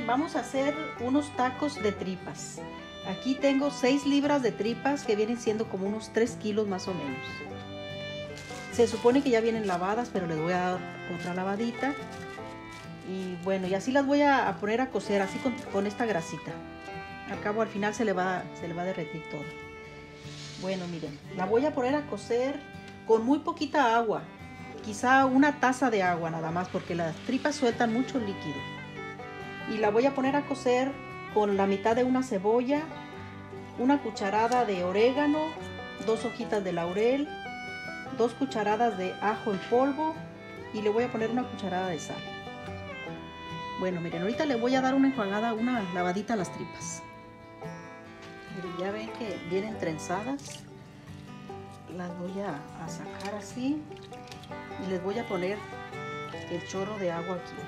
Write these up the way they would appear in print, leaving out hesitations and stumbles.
vamos a hacer unos tacos de tripas. Aquí tengo 6 libras de tripas que vienen siendo como unos 3 kilos más o menos. Se supone que ya vienen lavadas, pero les voy a dar otra lavadita. Y bueno, y así las voy a poner a cocer, así con esta grasita. Al cabo, al final se le va a derretir todo. Bueno, miren, la voy a poner a cocer con muy poquita agua. Quizá una taza de agua nada más, porque las tripas sueltan mucho líquido. Y la voy a poner a cocer con la mitad de una cebolla, una cucharada de orégano, 2 hojitas de laurel, 2 cucharadas de ajo en polvo y le voy a poner una cucharada de sal. Bueno, miren, ahorita le voy a dar una enjuagada, una lavadita a las tripas. Miren, ya ven que vienen trenzadas. Las voy a sacar así y les voy a poner el chorro de agua aquí.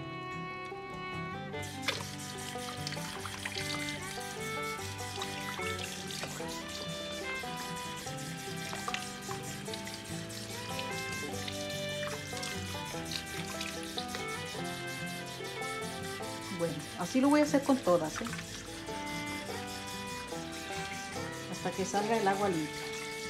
Bueno, así lo voy a hacer con todas, hasta que salga el agua limpia.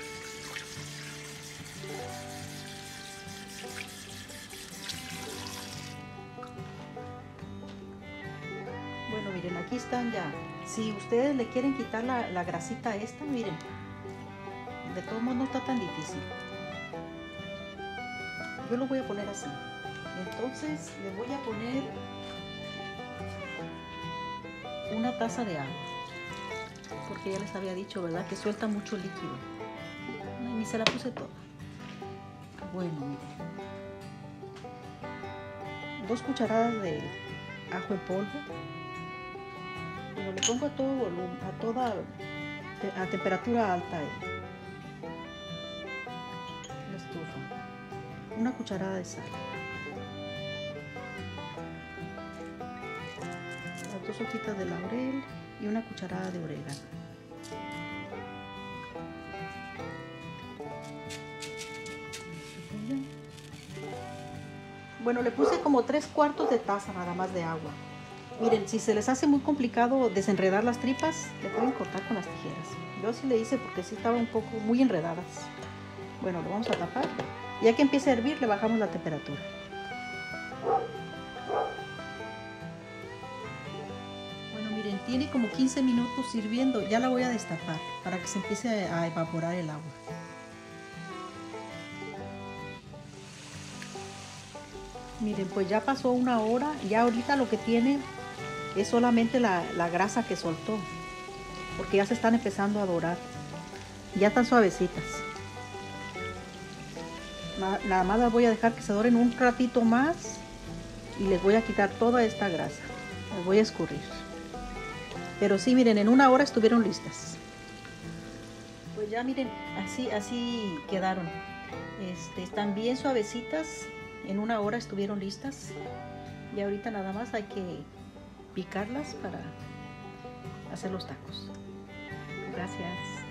Bueno, miren, aquí están ya. Si ustedes le quieren quitar la grasita esta, miren, de todos modos no está tan difícil. Yo lo voy a poner así. Entonces le voy a poner una taza de agua, porque ya les había dicho, ¿verdad?, que suelta mucho líquido. Ni se la puse toda. Bueno, miren, 2 cucharadas de ajo en polvo. Bueno, le pongo a todo volumen, a temperatura alta la estufa. Una cucharada de sal. Las 2 hojitas de laurel y una cucharada de orégano. Bueno, le puse como 3/4 de taza nada más de agua. Miren, si se les hace muy complicado desenredar las tripas, le pueden cortar con las tijeras. Yo sí le hice porque sí estaban un poco muy enredadas. Bueno, lo vamos a tapar. Ya que empiece a hervir, le bajamos la temperatura. Bueno, miren, tiene como 15 minutos hirviendo. Ya la voy a destapar para que se empiece a evaporar el agua. Miren, pues ya pasó 1 hora. Ya ahorita lo que tiene es solamente la grasa que soltó, porque ya se están empezando a dorar. Ya están suavecitas. Nada más las voy a dejar que se doren un ratito más y les voy a quitar toda esta grasa. Las voy a escurrir. Pero sí, miren, en 1 hora estuvieron listas. Pues ya miren, así quedaron. Están bien suavecitas. En 1 hora estuvieron listas. Y ahorita nada más hay que picarlas para hacer los tacos. Gracias.